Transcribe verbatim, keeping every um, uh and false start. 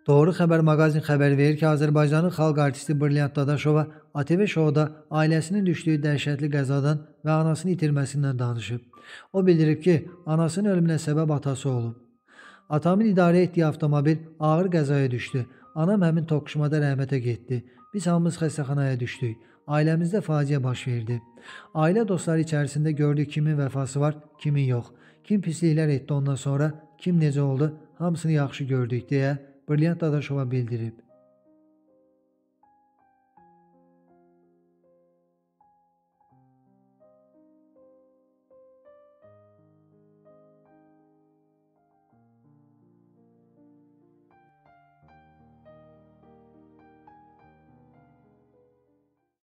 Doğru Xəbər maqazin xəbər verir ki, Azərbaycanın xalq artisti Brilliant Dadaşova A T V Showda ailəsinin düşdüyü dəhşətli qəzadan və anasını itirməsindən danışıb. O bildirib ki, anasının ölümünə səbəb atası olub. Atamın idarə etdiyi avtomobil ağır qəzaya düşdü. Anam həmin toqquşmada rəhmətə getdi. Biz hamımız xəstəxanaya düşdük. Ailəmizdə faciə baş verdi. Ailə dostları içərisində gördük kimin vəfası var, kimin yox. Kim pisliklər etdi ondan sonra, kim necə oldu, hamısını yaxşı gördük deyə Brilliant Dadaşova bildirib.